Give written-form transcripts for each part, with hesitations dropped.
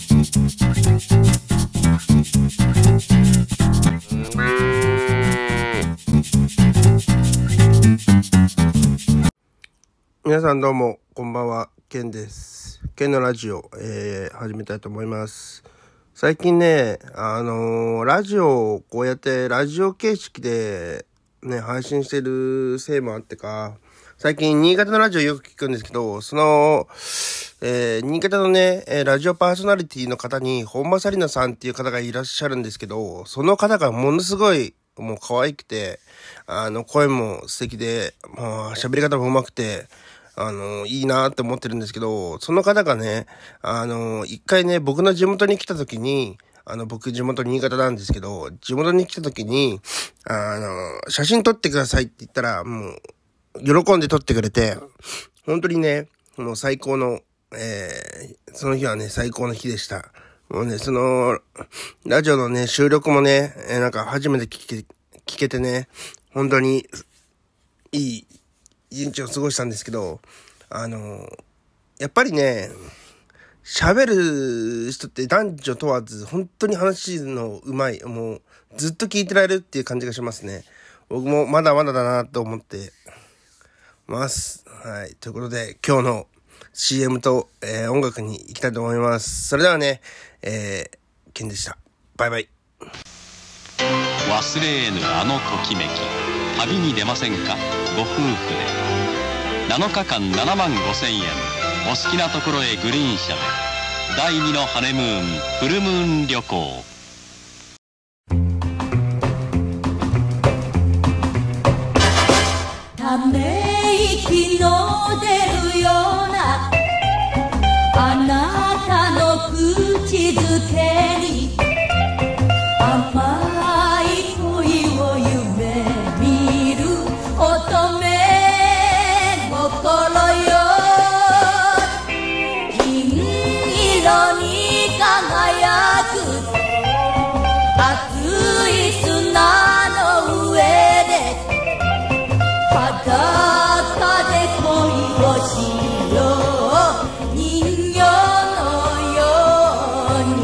皆さんどうもこんばんは、ケンです。ケンのラジオ、始めたいと思います。最近ね、ラジオをこうやってラジオ形式でね配信してるせいもあってか、最近新潟のラジオよく聞くんですけど、その、新潟のね、ラジオパーソナリティの方に本間紗理奈さんっていう方がいらっしゃるんですけど、その方がものすごいもう可愛くて、声も素敵で、もう喋り方も上手くて、いいなって思ってるんですけど、その方がね、一回ね、僕の地元に来た時に、僕地元新潟なんですけど、地元に来た時に、写真撮ってくださいって言ったら、もう、喜んで撮ってくれて、本当にね、もう最高の、その日はね、最高の日でした。もうね、その、ラジオのね、収録もね、なんか初めて聞けてね、本当に、いい一日を過ごしたんですけど、やっぱりね、喋る人って男女問わず、本当に話の上手い、もう、ずっと聞いてられるっていう感じがしますね。僕もまだまだだなと思ってます。はい。ということで、今日の CM と、音楽に行きたいと思います。それではね、ケンでした。バイバイ。 忘れ得ぬあのときめき、旅に出ませんか、ご夫婦で。7日間7万5,000円、お好きなところへグリーン車で。第2のハネムーン、フルムーン旅行。 ため息の出るようなあなたの口づけに、甘い恋を夢見る乙女心よ。銀色に輝く熱い砂の上で裸で恋をしよう、人形のよう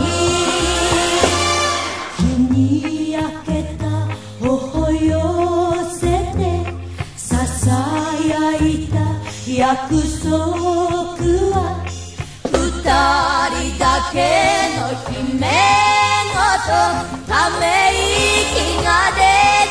に。日に焼けた頬寄せてささやいた約束は、二人だけの姫ごとため息が出る